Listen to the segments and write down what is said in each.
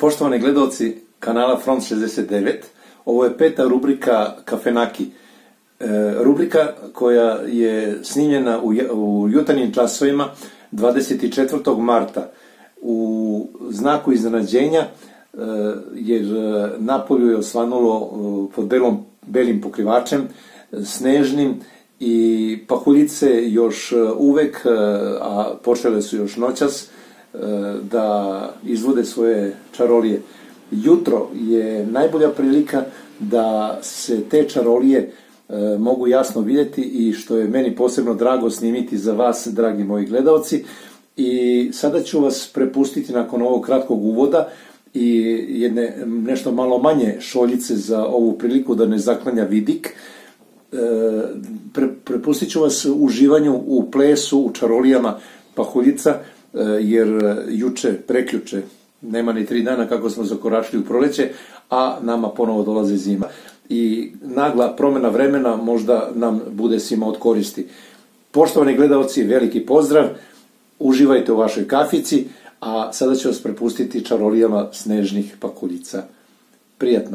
Poštovani gledalci kanala Front 69, ovo je peta rubrika Kafenaki. Rubrika koja je snimljena u jutarnjim časovima 24. marta u znaku iznenađenja, jer napolju je osvanulo pod belim pokrivačem, snežnim, i pahuljice još uvek, a počele su još noćas, da izvode svoje čarolije. Jutro je najbolja prilika da se te čarolije mogu jasno vidjeti i što je meni posebno drago snimiti za vas, dragi moji gledalci. I sada ću vas prepustiti nakon ovog kratkog uvoda i jedne nešto malo manje šoljice za ovu priliku da ne zaklanja vidik. Prepustit ću vas uživanju u plesu, u čarolijama pahuljica, jer prekjuče, nema ni 3 dana kako smo zakoračili u proleće, a nama ponovo dolazi zima. I nagla promjena vremena možda nam bude svima od koristi. Poštovani gledalci, veliki pozdrav, uživajte u vašoj kafici, a sada ću vas prepustiti čarolijama snežnih pahuljica. Prijatno!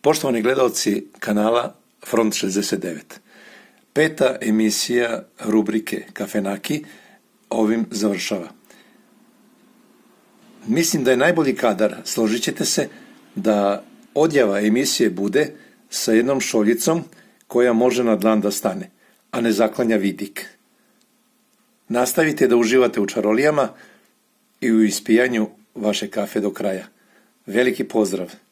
Poštovani gledalci kanala Front 69, 5. emisija rubrike Kafenaki ovim završava. Mislim da je najbolji kadar, složit ćete se, da odjava emisije bude sa jednom šoljicom koja može na dlan da stane, a ne zaklanja vidik. Nastavite da uživate u čarolijama i u ispijanju vaše kafe do kraja. Veliki pozdrav!